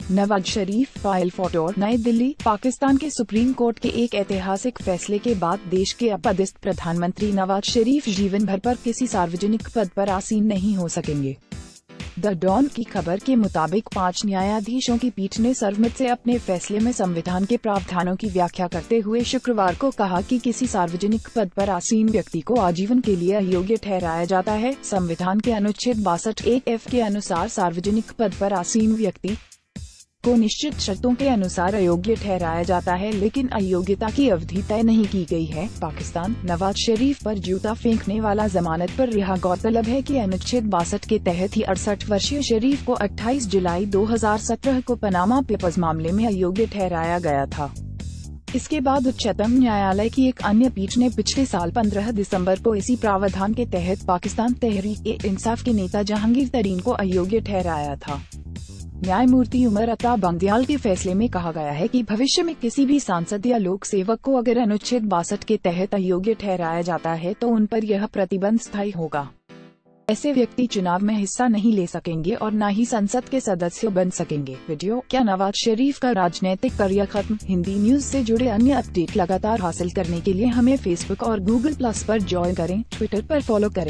Nawaz Sharif file photo. नई दिल्ली। पाकिस्तान के supreme court के एक ऐतिहासिक फैसले के बाद देश के अपदस्थ प्रधानमंत्री नवाज शरीफ जीवन भर पर किसी सार्वजनिक पद पर आसीन नहीं हो सकेंगे। द डॉन की खबर के मुताबिक 5 न्यायाधीशों की पीठ ने सर्वमत से अपने फैसले में संविधान के प्रावधानों की व्याख्या करते हुए शुक्रवार को कहा कि किसी सार्वजनिक पद पर आसीन व्यक्ति को आजीवन के लिए अयोग्य ठहराया जाता है। संविधान के अनुच्छेद 62(1)(f) के अनुसार सार्वजनिक पद पर आसीन व्यक्ति को निश्चित शर्तों के अनुसार अयोग्य ठहराया जाता है, लेकिन अयोग्यता की अवधि तय नहीं की गई है। पाकिस्तान। नवाज शरीफ पर जूता फेंकने वाला जमानत पर रिहा। गौरतलब है कि अनुच्छेद 62 के तहत ही 68 वर्षीय शरीफ को 28 जुलाई 2017 को पनामा पेपर्स मामले में अयोग्य ठहराया गया था। इसके बाद उच्चतम न्यायालय की एक अन्य पीठ ने पिछले साल 15 दिसंबर को इसी प्रावधान के तहत पाकिस्तान तहरीक-ए-इंसाफ के नेता जहांगीर तरीन को अयोग्य ठहराया था। न्यायमूर्ति उमर अता बंदियाल के फैसले में कहा गया है कि भविष्य में किसी भी सांसद या लोक सेवक को अगर अनुच्छेद 62 के तहत अयोग्य ठहराया जाता है तो उन पर यह प्रतिबंध स्थायी होगा। ऐसे व्यक्ति चुनाव में हिस्सा नहीं ले सकेंगे और न ही संसद के सदस्य बन सकेंगे। वीडियो। क्या नवाज शरीफ का राजनीतिक करियर खत्म? हिंदी न्यूज से जुड़े अन्य अपडेट लगातार हासिल करने के लिए हमें फेसबुक और गूगल+ पर ज्वाइन करें, ट्विटर पर फॉलो करें।